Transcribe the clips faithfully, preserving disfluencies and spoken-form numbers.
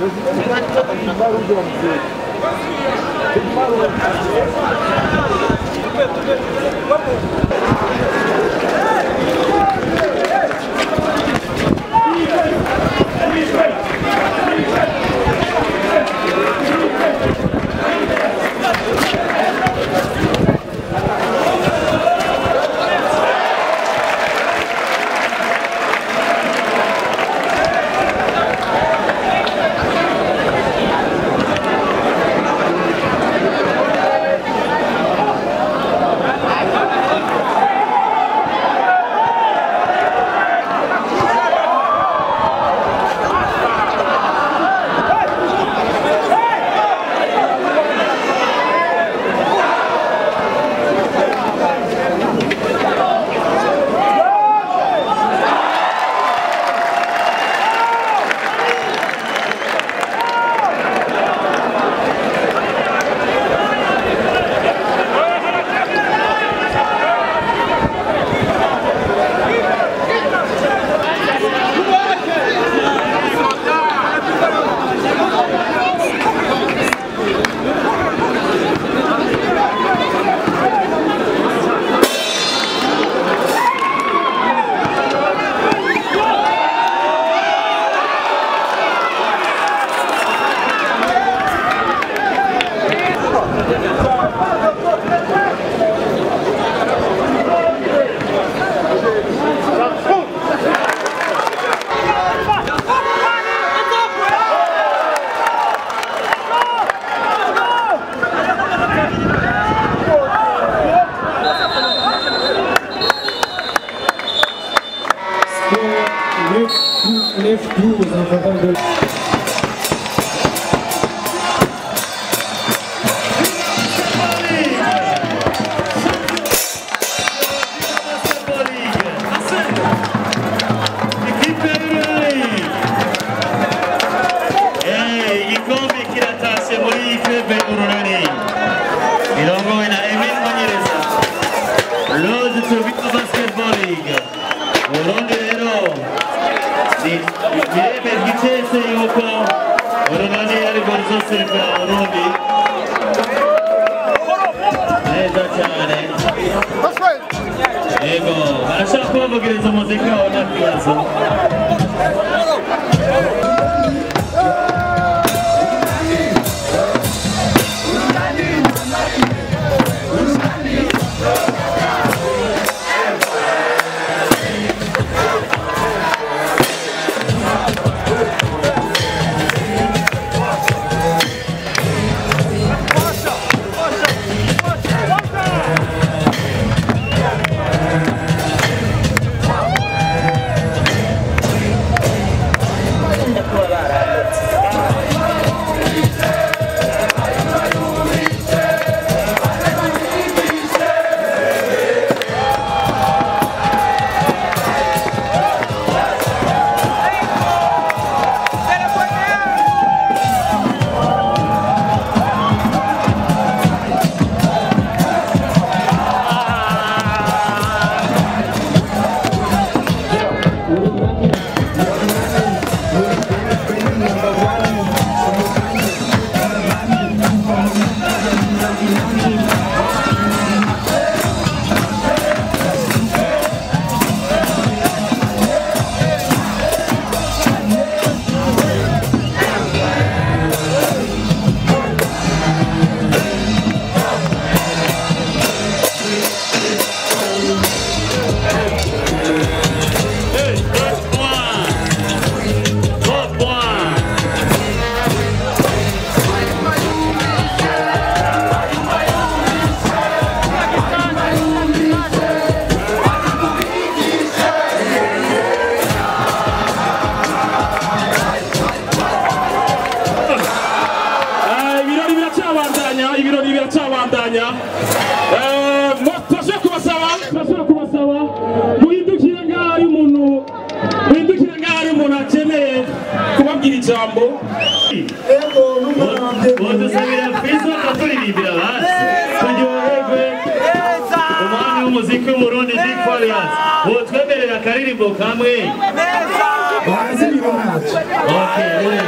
Okay,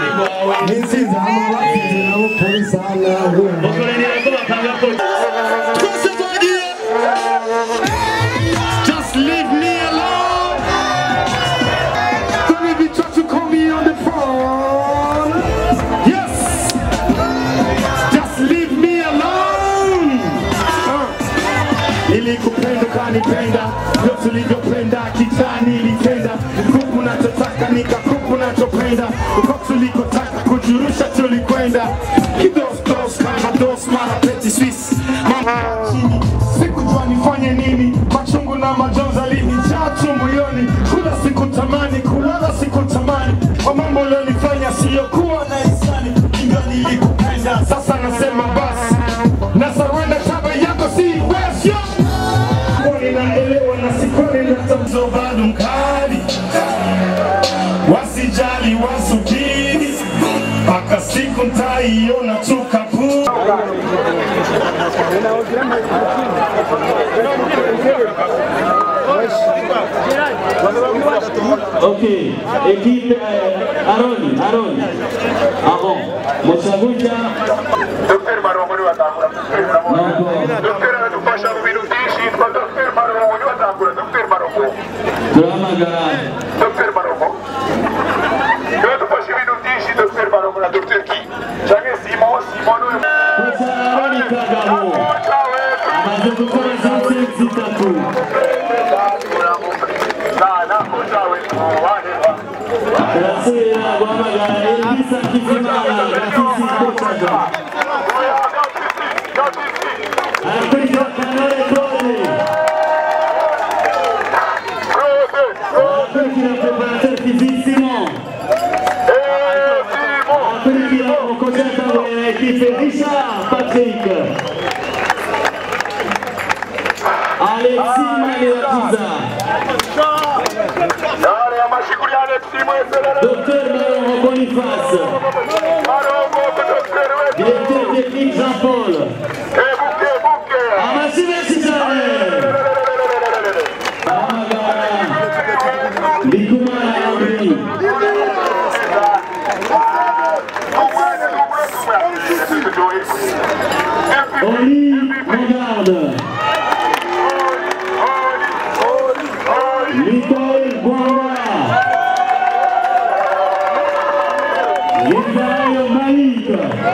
wawe n'insinzi hamwe batsinze nabo polisi hano bakorera ko batanga polisi. Just leave me alone. Don't even try to call me on the phone. Yes. Just leave me alone. Nilikupenda kanipenda, yote ulivyopenda kitani nilitenda, kuku nachotaka nikakuku nachopenda, uko tulikotaka kujurusha tulikwenda, kidos dos kama dos mara peti Swiss. Mama chini sikujua nifanye nini, machungu na majonzi alinijaa moyoni, kula sikutamani, kulala sikutamani, kwa mambo ulionifanya siyokuwa na hisani, inga nilikupenda, sasa nasema basi, na surrender shaba yako si wesyo. Ninaelewa na sikoni na tamzo bado mkali, wasijali wasubiri, mpaka siku ntaiona tukapu. Okay, équipe Aroni, Aroni. Ah bon, Mochagucha. Docteur Marongo ni watangura. Docteur anatupasha kubirudishi, Docteur Marongo ni watangura, Docteur Marongo. Turamagara. Docteur Marongo. Anatupasha kubirudishi, Docteur Marongo na Docteur Ki. Change Simon, Simon no. Kocha Aroni Kagamo. Amaze gukora zose zitatu. Sana kocha wetu wahewa. Rasira guhamagara Elisa Kizimana Gatisi Kocha. Akurikira Kanore Claude. Akurikira préparateur physique Simon. Akurikira Okochata wa equipe Richard Patrick. Alexis Manirakiza. Docteur Maron Boniface. Directeur technique Jean-Paul. Amasime Chisane. Amagara. Likumana Andri. Oli Regarde. Nicole Bois. Yves Malik.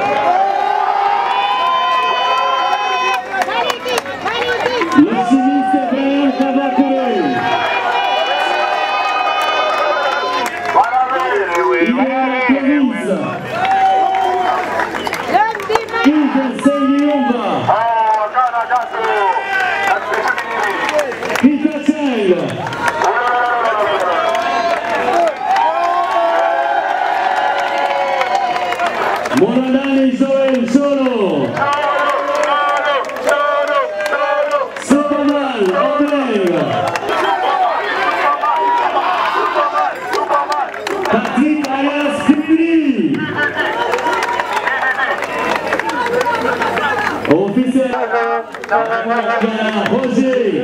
Le chimiste Béen Kavakouré. Yves Sengiumba. Peter Cheng. Monadani Joel Solo. Superman Obreg. Patrick Arias Kribri. Officiel Roger.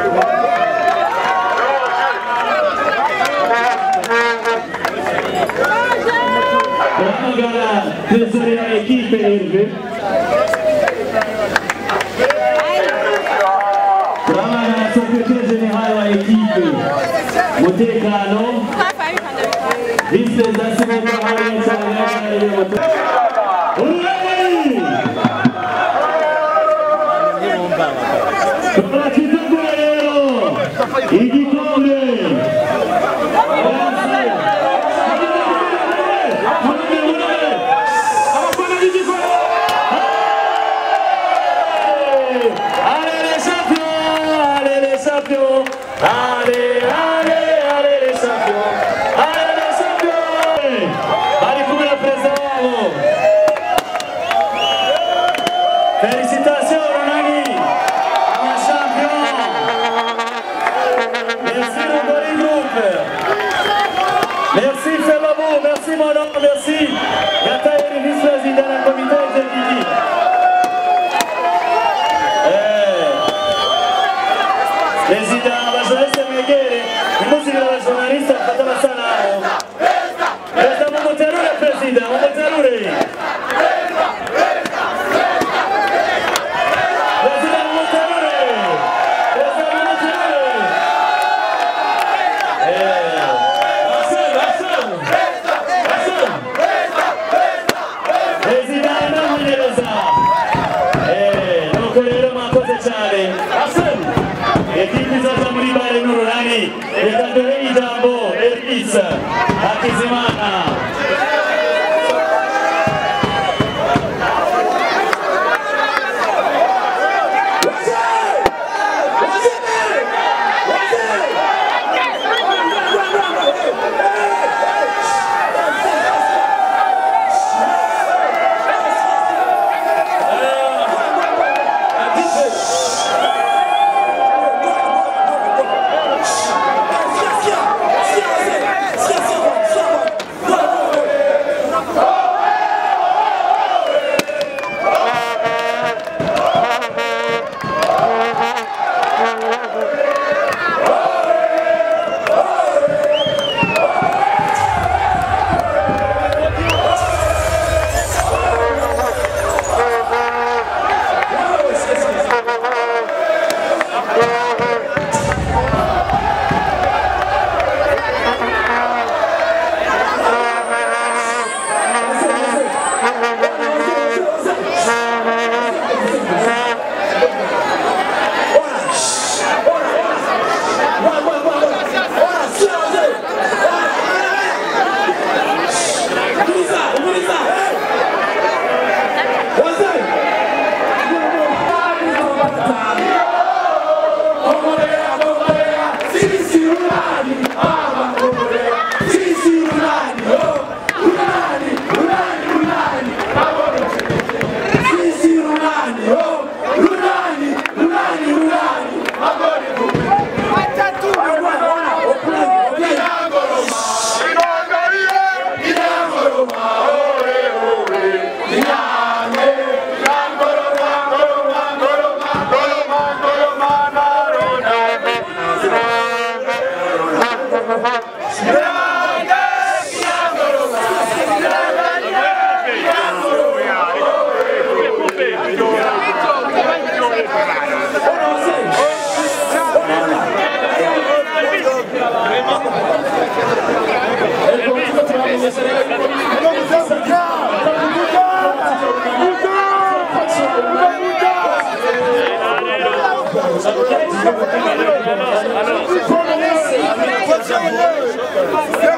Ramagara, tesoreria equipe Hervé. Ramagara, secrétaire général à l'équipe Motekano. Vice-président Allez, allez, allez les champions. Allez les champions. Allez pour la présence. Félicitations Ronani. Un champion. Merci le Boli Group. Merci Fellabo, merci Manon, merci. Gata et vice-président de la comité exécutif. Président. Música de la jornalista, Fatama Sana. Estamos mostrando la presidenta. Muterure. President Muterure. President Muterure. Eh. Hassan, Hassan. Hassan. President Namunyereza. Eh, nuko rero mwakoze cyane. Hassan. Ekipi zaza muri bare n'urunani. Reka duhe ijambo Elvis Hakizimana. Alors, alors, alors.